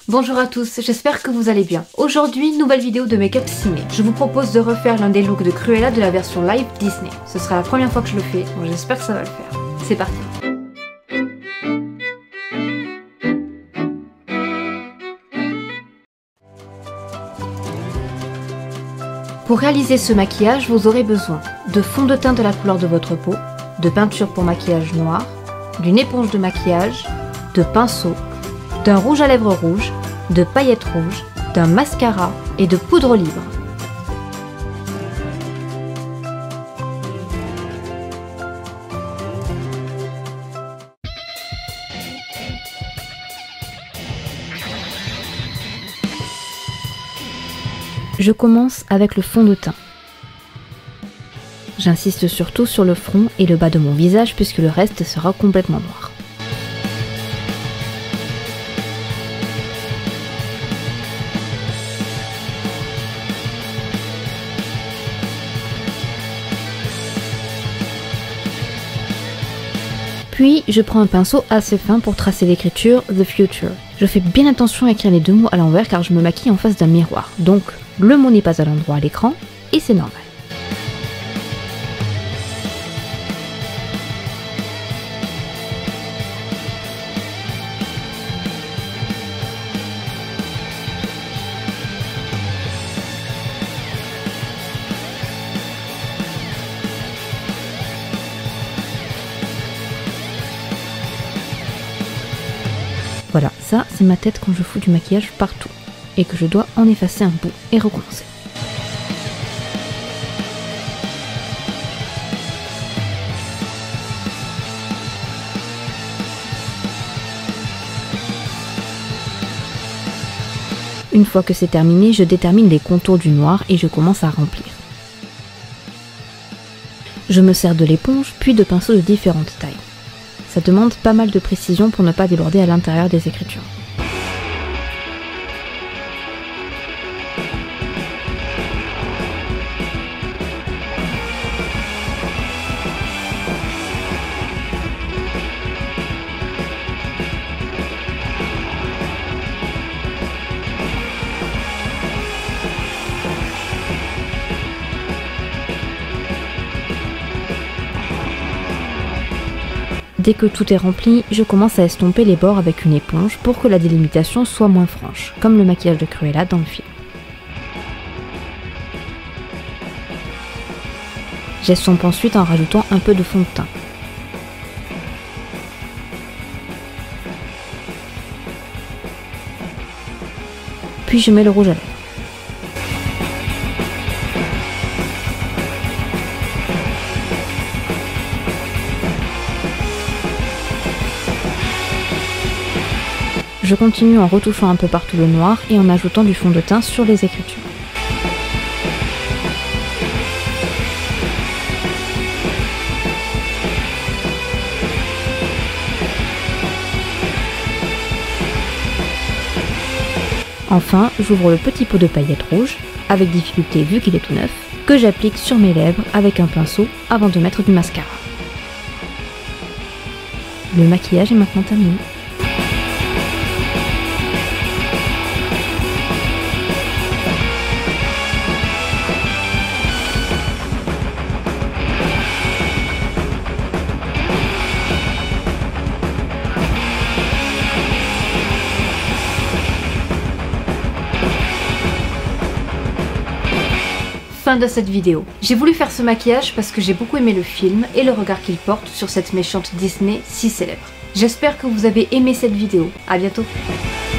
Bonjour à tous, j'espère que vous allez bien. Aujourd'hui, nouvelle vidéo de make-up ciné. Je vous propose de refaire l'un des looks de Cruella de la version live Disney. Ce sera la première fois que je le fais, donc j'espère que ça va le faire. C'est parti. Pour réaliser ce maquillage, vous aurez besoin de fond de teint de la couleur de votre peau, de peinture pour maquillage noir, d'une éponge de maquillage, de pinceau, d'un rouge à lèvres rouge, de paillettes rouges, d'un mascara et de poudre libre. Je commence avec le fond de teint. J'insiste surtout sur le front et le bas de mon visage puisque le reste sera complètement noir. Puis, je prends un pinceau assez fin pour tracer l'écriture The Future. Je fais bien attention à écrire les deux mots à l'envers car je me maquille en face d'un miroir. Donc, le mot n'est pas à l'endroit à l'écran et c'est normal. Voilà, ça c'est ma tête quand je fous du maquillage partout et que je dois en effacer un bout et recommencer. Une fois que c'est terminé, je détermine les contours du noir et je commence à remplir. Je me sers de l'éponge puis de pinceaux de différentes tailles. Ça demande pas mal de précision pour ne pas déborder à l'intérieur des écritures. Dès que tout est rempli, je commence à estomper les bords avec une éponge pour que la délimitation soit moins franche, comme le maquillage de Cruella dans le film. J'estompe ensuite en rajoutant un peu de fond de teint. Puis je mets le rouge à lèvres. Je continue en retouchant un peu partout le noir et en ajoutant du fond de teint sur les écritures. Enfin, j'ouvre le petit pot de paillettes rouges, avec difficulté vu qu'il est tout neuf, que j'applique sur mes lèvres avec un pinceau avant de mettre du mascara. Le maquillage est maintenant terminé. Fin de cette vidéo. J'ai voulu faire ce maquillage parce que j'ai beaucoup aimé le film et le regard qu'il porte sur cette méchante Disney si célèbre. J'espère que vous avez aimé cette vidéo. À bientôt.